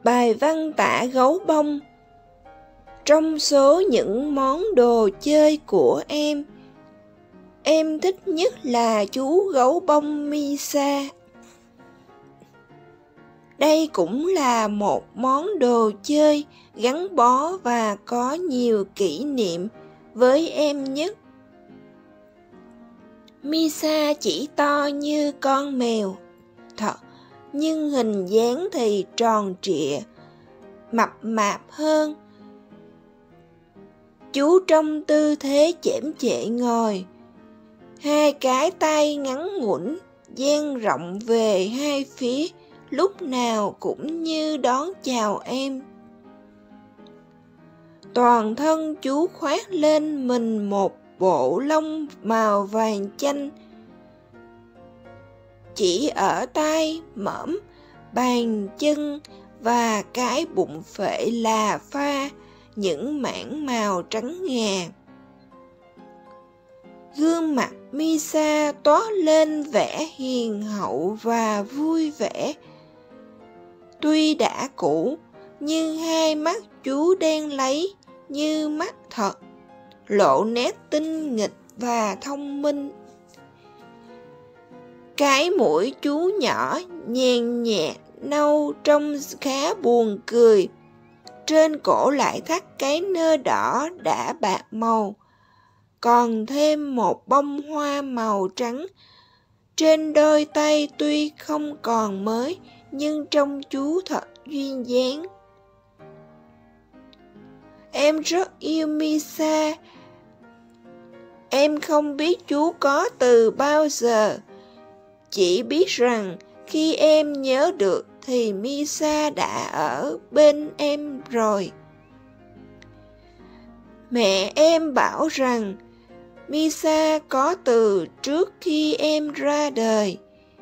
Bài văn tả gấu bông. Trong số những món đồ chơi của em thích nhất là chú gấu bông Misa. Đây cũng là một món đồ chơi gắn bó và có nhiều kỷ niệm với em nhất. Misa chỉ to như con mèo thật, nhưng hình dáng thì tròn trịa, mập mạp hơn. Chú trong tư thế chễm chệ ngồi, hai cái tay ngắn ngủn dang rộng về hai phía, lúc nào cũng như đón chào em. Toàn thân chú khoác lên mình một bộ lông màu vàng chanh, chỉ ở tay, mõm, bàn chân và cái bụng phệ là pha những mảng màu trắng ngà. Gương mặt Misa toát lên vẻ hiền hậu và vui vẻ. Tuy đã cũ, nhưng hai mắt chú đen láy như mắt thật, lộ nét tinh nghịch và thông minh. Cái mũi chú nhỏ nhàn nhạt nâu trông khá buồn cười. Trên cổ lại thắt cái nơ đỏ đã bạc màu, còn thêm một bông hoa màu trắng. Trên đôi tay tuy không còn mới, nhưng trông chú thật duyên dáng. Em rất yêu Misa. Em không biết chú có từ bao giờ. Chỉ biết rằng khi em nhớ được thì Misa đã ở bên em rồi. Mẹ em bảo rằng Misa có từ trước khi em ra đời.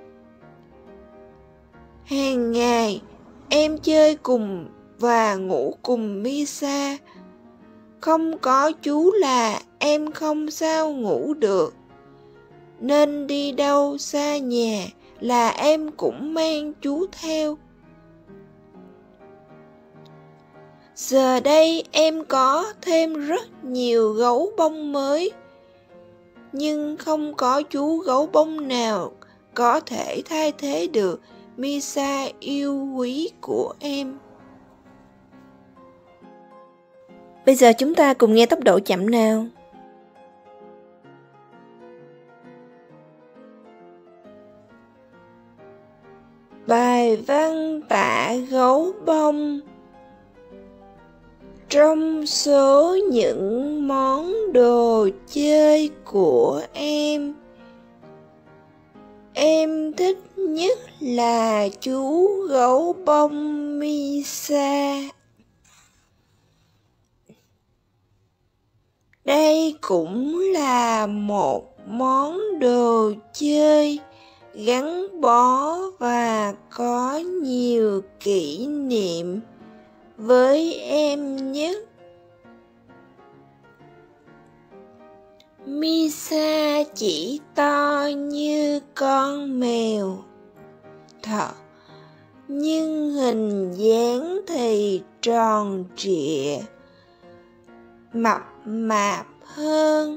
Hàng ngày em chơi cùng và ngủ cùng Misa. Không có chú là em không sao ngủ được. Nên đi đâu xa nhà là em cũng mang chú theo. Giờ đây em có thêm rất nhiều gấu bông mới, nhưng không có chú gấu bông nào có thể thay thế được Misa yêu quý của em. Bây giờ chúng ta cùng nghe tốc độ chậm nào. Bài văn tả gấu bông. Trong số những món đồ chơi của em thích nhất là chú gấu bông Misa. Đây cũng là một món đồ chơi gắn bó và có nhiều kỷ niệm với em nhất. Misa chỉ to như con mèo thật, nhưng hình dáng thì tròn trịa, mập mạp hơn.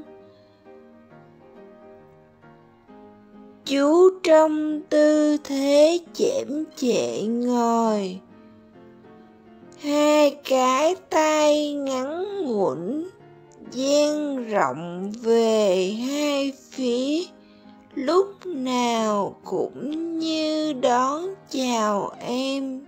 Chú trong tư thế chễm chệ ngồi, hai cái tay ngắn ngủn dang rộng về hai phía, lúc nào cũng như đón chào em.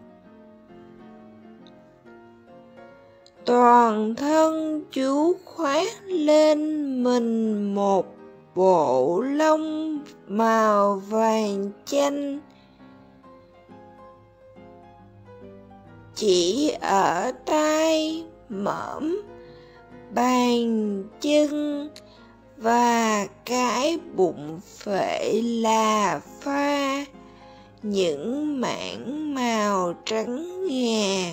Toàn thân chú khoác lên mình một bộ lông màu vàng chanh, chỉ ở tay, mõm, bàn chân và cái bụng phệ là pha những mảng màu trắng ngà.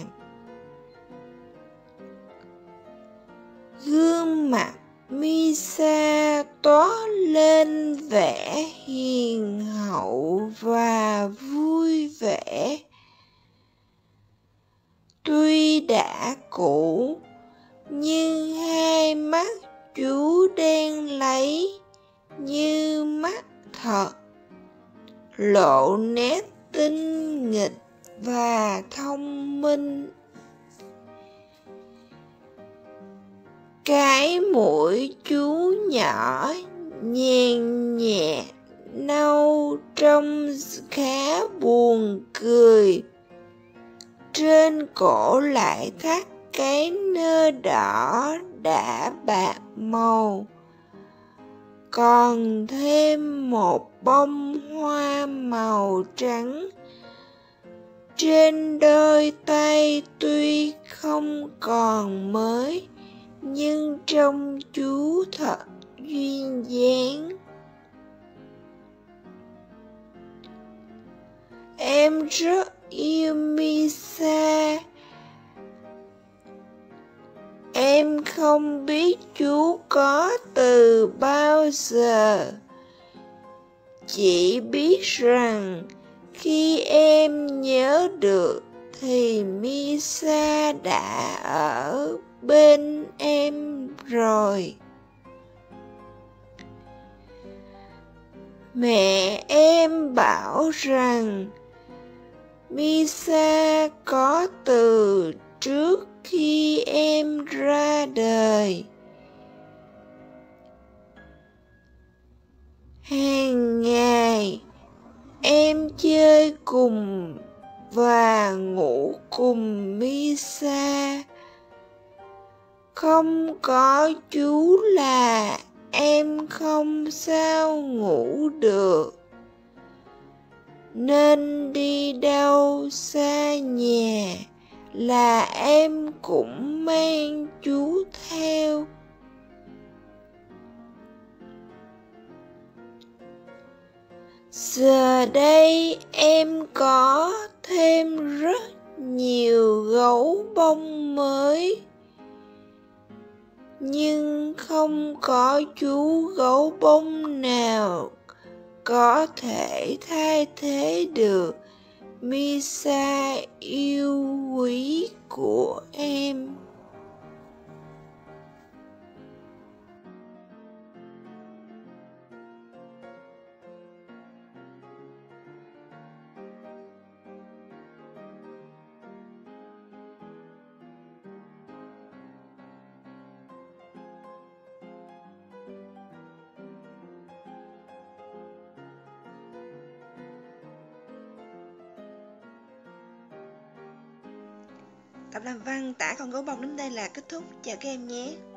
Gương mặt Misa toát lên vẻ hiền hậu và vui vẻ. đã cũ, nhưng hai mắt chú đen lấy như mắt thật, lộ nét tinh nghịch và thông minh. Cái mũi chú nhỏ nhàn nhẹ nâu trông khá buồn cười, trên cổ lại thắt cái nơ đỏ đã bạc màu, còn thêm một bông hoa màu trắng trên đôi tay, tuy không còn mới nhưng trông chú thật duyên dáng. Em rất yêu Misa. Em không biết chú có từ bao giờ, chỉ biết rằng khi em nhớ được thì Misa đã ở bên em rồi. Mẹ em bảo rằng Misa có từ trước khi em ra đời. Hàng ngày em chơi cùng và ngủ cùng Misa. Không có chú là em không sao ngủ được, nên đi đâu xa nhà là em cũng mang chú theo. Giờ đây em có thêm rất nhiều gấu bông mới, nhưng không có chú gấu bông nào có thể thay thế được Misa yêu quý của em. Tập làm văn tả con gấu bông đến đây là kết thúc. Chào các em nhé.